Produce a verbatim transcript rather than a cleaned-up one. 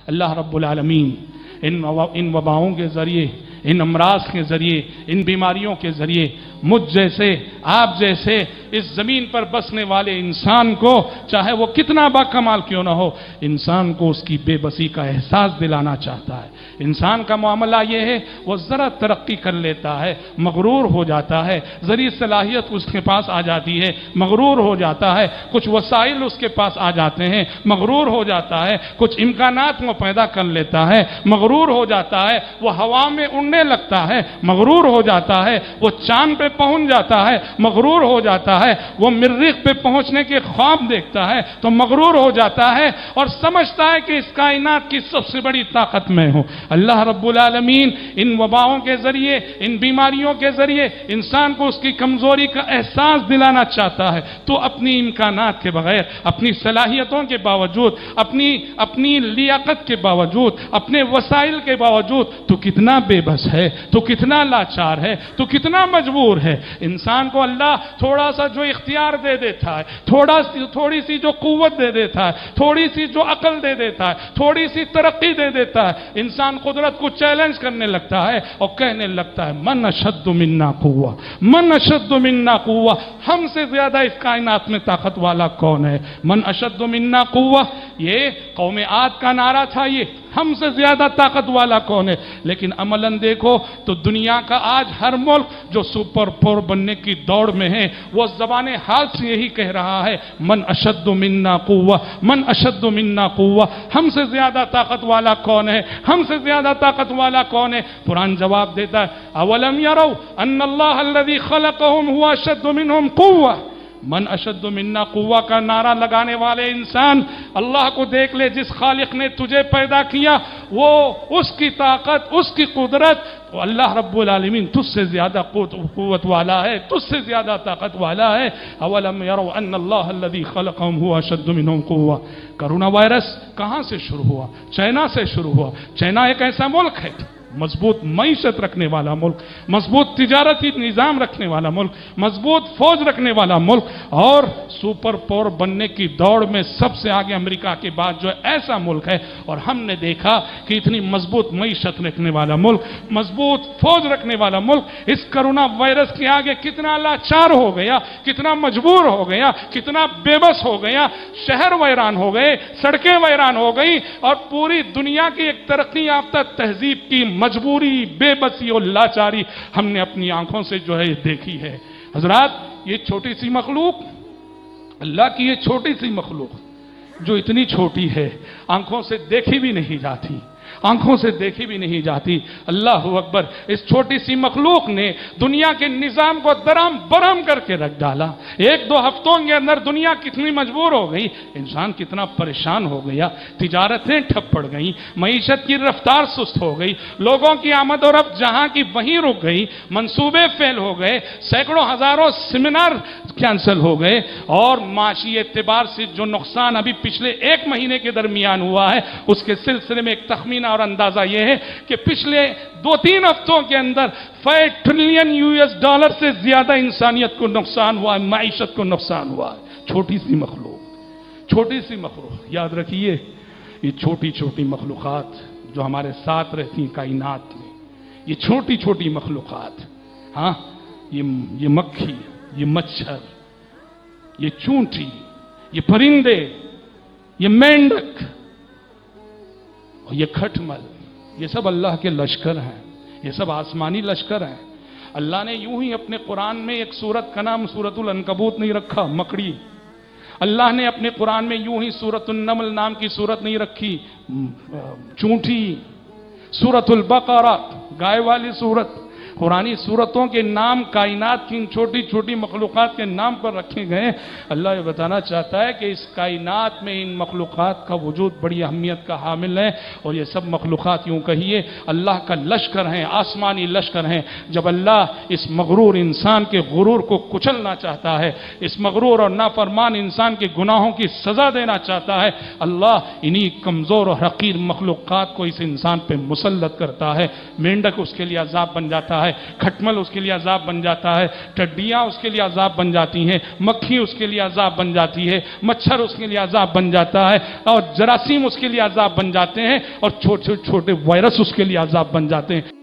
اللہ رب العالمین ان ان وباؤں کے ذریعے، ان امراض کے ذریعے، ان بیماریوں کے ذریعے مجھ جیسے، آپ جیسے اس زمین پر بسنے والے انسان کو، چاہے وہ کتنا با کمال کیوں نہ ہو، انسان کو اس کی بے بسی کا احساس دلانا چاہتا ہے۔ انسان کا معاملہ یہ ہے، وہ ذرا ترقی کر لیتا ہے، مغرور ہو جاتا ہے، ذریع صلاحیت اس کے پاس آ جاتی ہے، مغرور ہو جاتا ہے، کچھ وسائل اس کے پاس آ جاتے ہیں، مغرور ہو جاتا ہے، کچھ امکانات وہ پیدا کر لیتا ہے، مغرور ہو جاتا ہے، وہ ہوا میں اڑنے لگتا ہے، مغرور ہو جاتا ہے، وہ چاند پہ پہنچ جاتا ہے، مغرور ہو جاتا ہے، وہ مریخ پہ پہنچنے کے خواب دیکھتا ہے تو مغرور ہو جاتا ہے اور سمجھتا ہے کہ اس کائنات کی سب سے بڑی طاقت میں ہوں۔ اللہ رب العالمین ان وباؤں کے ذریعے، ان بیماریوں کے ذریعے انسان کو اس کی کمزوری کا احساس دلانا چاہتا ہے۔ تو اپنی امکانات کے بغیر، اپنی صلاحیتوں کے باوجود، اپنی اپنی لیاقت کے باوجود، اپنے وسائل کے باوجود تو کتنا بے بس ہے، تو کتنا لاچار ہے، تو کتنا مجبور ہے۔ انسان کو اللہ تھوڑا سا جو اختیار دے دیتا ہے، تھوڑا سی تھوڑی سی جو قوت دے دیتا ہے، تھوڑی سی جو عقل دے دیتا ہے، تھوڑی سی ترقی دے دیتا ہے، انسان قدرت کو چیلنج کرنے لگتا ہے اور کہنے لگتا ہے من اشد منا قوہ، من اشد منا قوہ، ہم سے زیادہ اس کائنات میں طاقت والا کون ہے؟ من اشد منا قوہ، یہ قوم عاد کا نعرہ تھا، یہ ہم سے زیادہ طاقت والا کون ہے؟ لیکن عملاً دیکھو تو دنیا کا آج ہر ملک جو سپر پاور بننے کی دوڑ میں ہے، وہ زبان حال سے یہی کہہ رہا ہے من اشد منا قوہ، من اشد منا قوہ، ہم سے زیادہ طاقت والا کون ہے؟ ہم سے زیادہ طاقت والا کون ہے؟ قرآن جواب دیتا ہے اولم یروا ان اللہ الذی خلقهم هو اشد منهم قوہ۔ من اشد منا قوہ کا نعرہ لگانے والے انسان اللہ کو دیکھ لے، جس خالق نے تجھے پیدا کیا وہ اس کی طاقت، اس کی قدرت، اللہ رب العالمین تجھ سے زیادہ قوت والا ہے، تجھ سے زیادہ طاقت والا ہے۔ اولم یروا ان اللہ الذی خلقهم هو اشد منهم قوہ۔ کرونا وائرس کہاں سے شروع ہوا؟ چائنا سے شروع ہوا۔ چائنا ایک ایسا ملک ہے، مضبوط معیشت رکھنے والا ملک، مضبوط تجارتی نظام رکھنے والا ملک، مضبوط فوج رکھنے والا ملک، اور سپر پاور بننے کی دوڑ میں سب سے آگے امریکہ کے بعد جو ایسا ملک ہے۔ اور ہم نے دیکھا کہ اتنی مضبوط معیشت رکھنے والا ملک، مضبوط فوج رکھنے والا ملک اس کرونا وائرس کے آگے کتنا لاچار ہو گیا، کتنا مجبور ہو گیا، کتنا بے بس ہو گیا۔ شہر ویران ہو گئے، سڑکیں ویران ہو گئی، اور پوری دنیا کی ایک ترقی یافتہ تہذیب کی مجبوری، بے بسی اور لاچاری ہم نے اپنی آنکھوں سے جو ہے دیکھی ہے۔ حضرات، یہ چھوٹی سی مخلوق، اللہ کی یہ چھوٹی سی مخلوق جو اتنی چھوٹی ہے، آنکھوں سے دیکھی بھی نہیں جاتی، آنکھوں سے دیکھی بھی نہیں جاتی، اللہ اکبر، اس چھوٹی سی مخلوق نے دنیا کے نظام کو درہم برہم کر کے رکھ ڈالا۔ ایک دو ہفتوں کے اندر دنیا کتنی مجبور ہو گئی، انسان کتنا پریشان ہو گیا، تجارتیں ٹھپ پڑ گئیں، معیشت کی رفتار سست ہو گئی، لوگوں کی آمد و رفت جہاں کی وہیں رک گئی، منصوبے فیل ہو گئے، سینکڑوں ہزاروں سیمینار کینسل ہو گئے، اور معاشی اعتبار سے جو نقصان ابھی پچھلے ایک مہینے کے درمیان ہوا ہے اس کے سلسلے میں ایک تخمینہ اور اندازہ یہ ہے کہ پچھلے دو تین ہفتوں کے اندر five trillion U S dollar سے زیادہ انسانیت کو نقصان ہوا ہے، معیشت کو نقصان ہوا ہے۔ چھوٹی سی مخلوق، چھوٹی سی مخلوق، یاد رکھیے یہ چھوٹی چھوٹی مخلوقات جو ہمارے ساتھ رہتی ہیں کائنات میں، یہ چھوٹی چھوٹی مخلوقات، ہاں، یہ یہ مکھی، یہ مچھر، یہ چونٹی، یہ پرندے، یہ مینڈک، یہ کھٹمل، یہ سب اللہ کے لشکر ہیں، یہ سب آسمانی لشکر ہیں۔ اللہ نے یوں ہی اپنے قرآن میں ایک سورت کا نام سورت العنکبوت نہیں رکھا، مکڑی۔ اللہ نے اپنے قرآن میں یوں ہی سورت النمل نام کی سورت نہیں رکھی، چونٹی۔ سورت البقرہ، گائے والی سورت۔ قرآنی صورتوں کے نام کائنات کی ان چھوٹی چھوٹی مخلوقات کے نام پر رکھے گئے۔ اللہ یہ بتانا چاہتا ہے کہ اس کائنات میں ان مخلوقات کا وجود بڑی اہمیت کا حامل ہے، اور یہ سب مخلوقات یوں کہیے اللہ کا لشکر ہیں، آسمانی لشکر ہیں۔ جب اللہ اس مغرور انسان کے غرور کو کچلنا چاہتا ہے، اس مغرور اور نافرمان انسان کے گناہوں کی سزا دینا چاہتا ہے، اللہ انہی کمزور اور حقیر مخلوقات کو اس انسان پہ مسلط کرتا ہے۔ مینڈک اس کے لیے عذاب بن جاتا ہے، ہے، کھٹمل اس کے لیے عذاب بن جاتا ہے، ٹڈیاں اس کے لیے عذاب بن جاتی ہیں، مکھی اس کے لیے عذاب بن جاتی ہے، مچھر اس کے لیے عذاب بن جاتا ہے، اور جراثیم اس کے لیے عذاب بن جاتے ہیں، اور چھوٹے چھوٹے وائرس اس کے لیے عذاب بن جاتے ہیں۔